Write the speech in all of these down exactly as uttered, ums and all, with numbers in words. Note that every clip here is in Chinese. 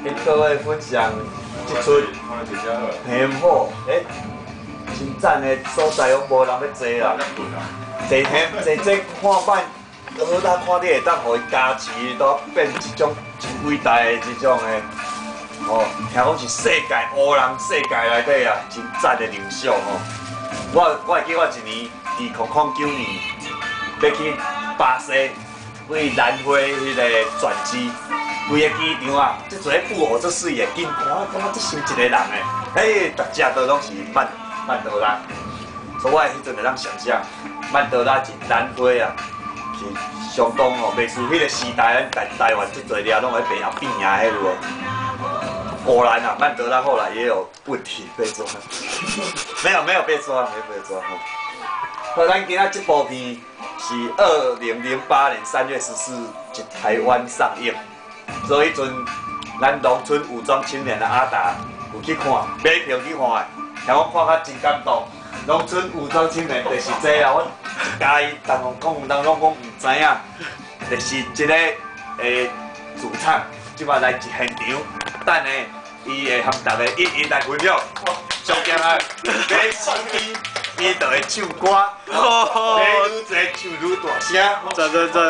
跟各位分享这出很好，诶，真赞的所在拢无人要坐啦，坐嘿坐这看摆，好大看你会当互伊加持，都变一种真伟大的这种的，哦，听讲是世界黑人世界内底啊，真赞的领袖哦。我我会记我一年二零零九年要去巴西为南非迄个转机。 规个机场啊，即阵布偶这水的，金看感觉这像一个人诶，嘿，大家都拢是曼曼德拉，所以我迄阵会当想象，曼德拉是南非啊，是相当哦，袂输迄个时代，咱台台湾即阵了拢喺北亚边啊，迄路。果然啊，曼德拉后来也有问题被抓，没有没有被抓，没有被抓哈。好，咱今仔这部片是二零零八年三月十四日在台湾上映。 所以迄阵，咱农村武装青年的阿达有去看，买票去看的，听我看较真感动。农村武装青年就是这啊，我家己同人讲，人拢讲唔知影，就是一个诶主唱，即摆来一现场，等下伊会和大家一一来分享。上惊啊，买手机。 伊就会唱歌，哦，愈侪唱愈大声， 真真真。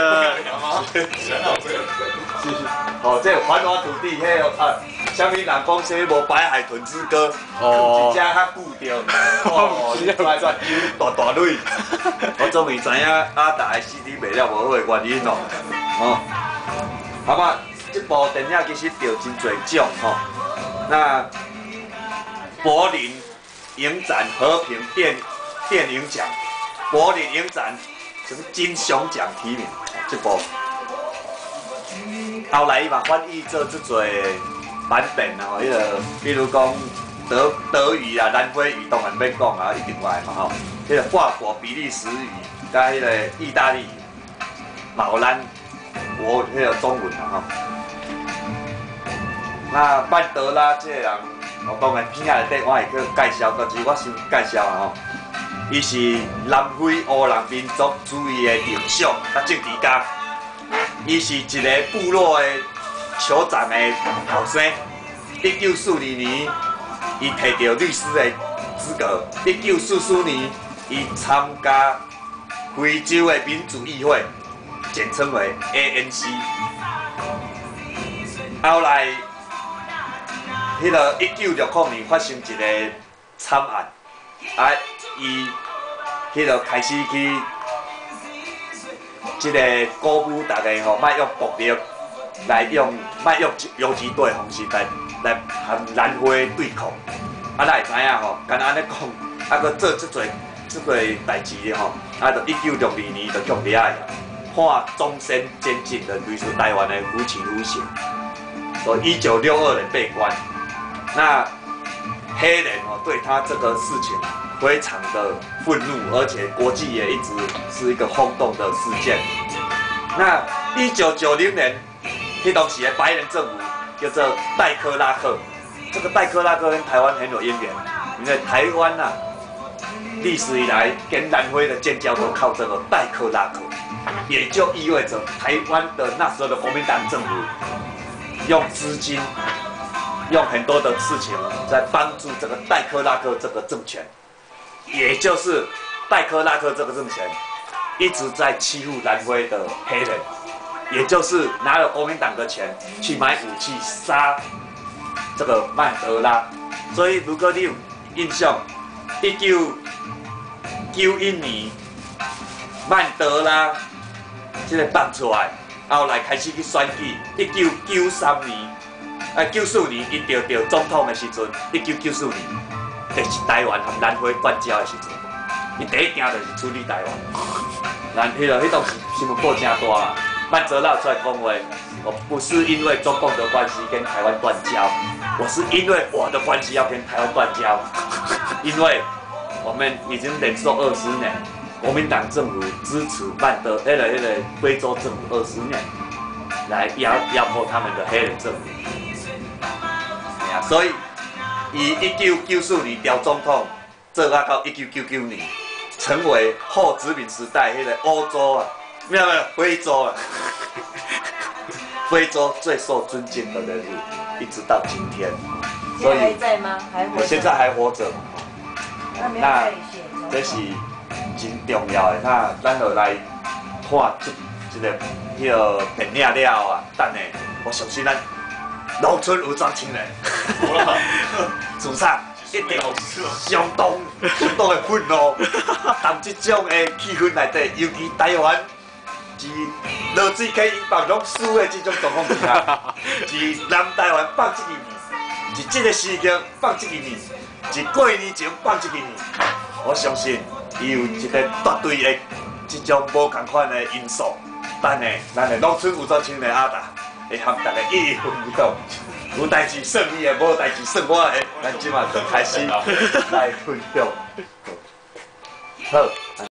哦，这繁华土地，迄个啊，啥物人讲说无白海豚之歌，哦，一只较久着，哦，来来大大蕊，我终于知影阿达的 C D 卖了无好的原因咯，哦，好嘛，这部电影其实得真侪奖吼，那柏林影展和平电。 电影奖、柏林影展什么金熊奖提名，这部后来伊嘛翻译做这侪版本啊，迄个比如讲德德语啊、南非语当然免讲啊，一定来嘛吼。迄个法国、比利时语，加迄个意大利语，嘛有咱国迄个中文啊吼。那曼德拉这个人，我当然片仔内底我会去介绍，但是我先介绍啊吼。 伊是南非黑人民族主义的领袖，甲政治家。伊是一个部落的酋长的后生。一九四二年，伊摕到律师的资格。一九四四年，伊参加非洲的民主议会，简称为 A N C。后来，迄个一九六五年发生一个惨案，啊。 伊迄个开始去，即个鼓舞大家吼，莫用暴力来用，莫用游击队方式来来和南非对抗。啊，咱会知影吼，干安尼讲，啊，佮做即侪即侪代志咧吼，啊，就一九六二年就强烈啊，判终身监禁的类似台湾的无期徒刑，所以一九六二年被关。那黑人哦，对他这个事情。 非常的愤怒，而且国际也一直是一个轰动的事件。那一九九零年，迄当时的白人政府叫做戴克拉克，这个戴克拉克跟台湾很有渊源，因为台湾呐、啊，历史以来跟南非的建交都靠这个戴克拉克，也就意味着台湾的那时候的国民党政府用资金，用很多的事情在帮助这个戴克拉克这个政权。 也就是戴克拉克这个政权一直在欺负南非的黑人，也就是拿了国民党的钱去买武器杀这个曼德拉。所以如果你有印象，一九九一年曼德拉这个放出来，后来开始去选举。一九九三年，啊九四年伊得到总统的时阵，一九九四年。 就是台湾和南非断交的时阵，伊第一件就是处理台湾。咱迄个迄当时新闻报真大啊，曼德拉出来讲话，我不是因为中共的关系跟台湾断交，我是因为我的关系要跟台湾断交，因为我们已经忍受二十年，国民党政府支持曼德迄个迄个非洲政府二十年，来压压迫他们的黑人政府。哎呀，所以。 以一九九四年调总统，做啊到一九九九年，成为后殖民时代迄个欧洲啊，没有没有非洲啊， 非洲最受尊敬的人物，一直到今天。 所以还在吗？还活着？ 现在还活着。 那这是真重要的。那咱就来看这这个迄个电影了后啊，等下我相信咱农村武装青年，主唱一定相当相当的愤怒，但这种的气氛内底，尤其台湾。是落水溪以北拢输的这种状况之下，是南台湾放这个年，是这个时间放这个年，是过年前放这个年。我相信伊有一个绝对的这种无同款的因素。等下，咱的农村武装青年阿达会和大家一分不动。有代志算你的，无代志算我的，咱今晚就开始来分享。好。